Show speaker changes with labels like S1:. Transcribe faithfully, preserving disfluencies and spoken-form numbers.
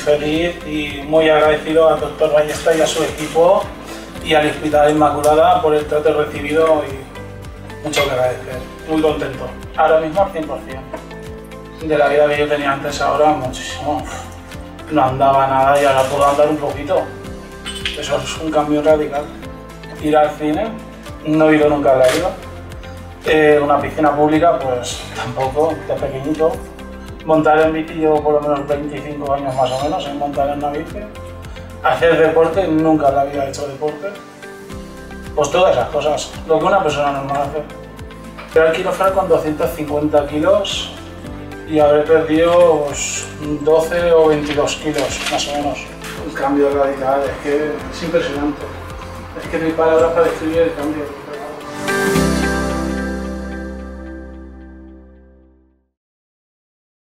S1: feliz y muy agradecido al doctor Ballesta y a su equipo y al Hospital Inmaculada por el trato recibido y mucho que agradecer. Muy contento. Ahora mismo al cien por cien. De la vida que yo tenía antes ahora, muchísimo. No andaba nada y ahora puedo andar un poquito. Eso es un cambio radical. Ir al cine, no he ido nunca en la vida. Eh, una piscina pública, pues tampoco, de pequeñito. Montar en bici, llevo por lo menos veinticinco años más o menos en montar en una bici. Hacer deporte, nunca en la vida he hecho deporte. Pues todas esas cosas, lo que una persona normal hace. Pero al quirófano con doscientos cincuenta kilos y habré perdido pues, doce o veintidós kilos, más o menos. Un cambio radical, es que es impresionante. Es que no hay palabras para describir el cambio.